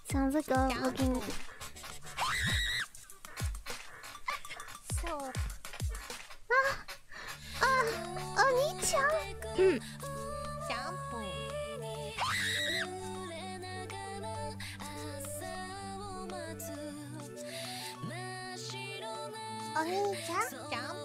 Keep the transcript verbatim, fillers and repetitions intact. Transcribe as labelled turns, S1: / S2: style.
S1: Sounds like a looking.
S2: So.
S1: あ、あ、お兄ちゃん。うん。
S2: ジャンプ。お兄ちゃん。ジャンプ。